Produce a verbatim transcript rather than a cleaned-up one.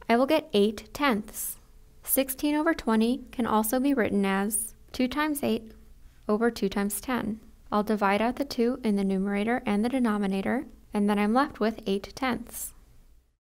I will get eight tenths. sixteen over twenty can also be written as two times eight over two times ten. I'll divide out the two in the numerator and the denominator, and then I'm left with eight tenths.